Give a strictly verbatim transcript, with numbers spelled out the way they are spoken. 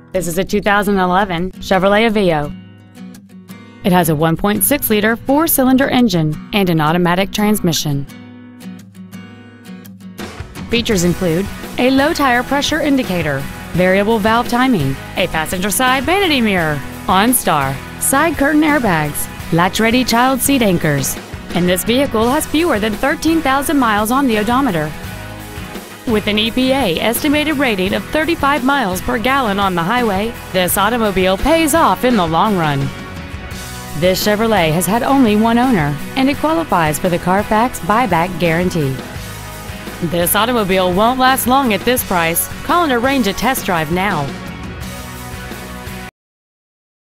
This is a two thousand eleven Chevrolet Aveo. It has a one point six liter four-cylinder engine and an automatic transmission. Features include a low tire pressure indicator, variable valve timing, a passenger side vanity mirror, OnStar, side curtain airbags, latch-ready child seat anchors, and this vehicle has fewer than thirteen thousand miles on the odometer. With an E P A estimated rating of thirty-five miles per gallon on the highway, this automobile pays off in the long run. This Chevrolet has had only one owner, and it qualifies for the Carfax buyback guarantee. This automobile won't last long at this price. Call and arrange a test drive now.